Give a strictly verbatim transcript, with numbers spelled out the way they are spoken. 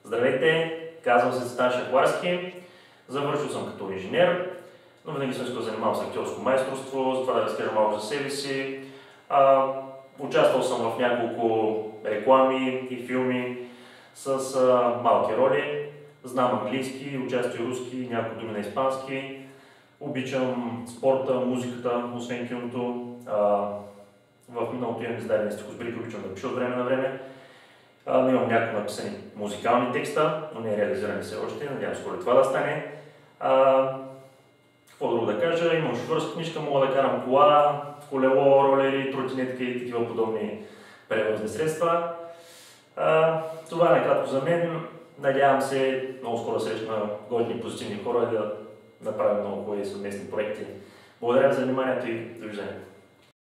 Здравейте, казвам се Цветан Шахларски, завършил съм като инженер, но винаги съм искал да занимавам с актьорско майсторство, затова да разкажа малко за себе си. А, участвал съм в няколко реклами и филми с а, малки роли. Знам английски, участие руски, няколко думи на испански. Обичам спорта, музиката, освен киното. А, в миналото имам издадени стихосбирки, обичам да пиша от време на време. А, имам някои написани музикални текста, но не е реализирани все още. Надявам скоро това да стане. А, какво друго да кажа? Имам шофьорска книжка, мога да карам кола, колело, ролери, тротинетка и такива подобни превозни средства. А, това е накратко за мен. Надявам се много скоро срещна годни позитивни хора и да направим много хубави съвместни проекти. Благодаря за вниманието и довиждане.